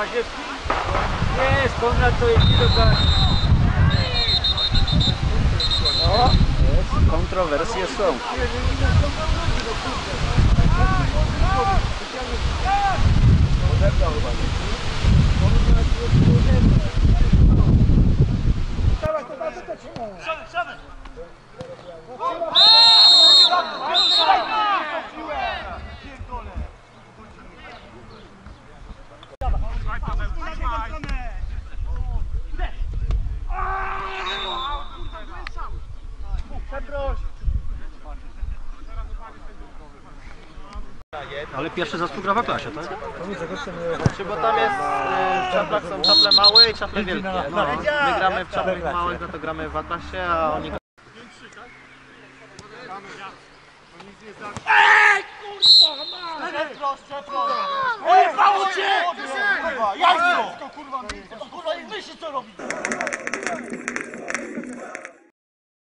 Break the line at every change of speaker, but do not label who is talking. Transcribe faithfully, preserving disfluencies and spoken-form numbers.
Paziewki? Jest, Konrad to jest widok.
No, jest, kontrowersje są.
Ale pierwszy zespół gra w klasie, tak?
Czy bo tam jest, y, w czaplach są czaple małe i czaple wielkie. No, my gramy w czaplach małych, no to gramy w A-klasie, a oni...
Ej, kurwa, ma! Przeprost, przeprost! Ej, mało cię! Kurwa, jak to? Kurwa, kurwa, nie myśli co robić!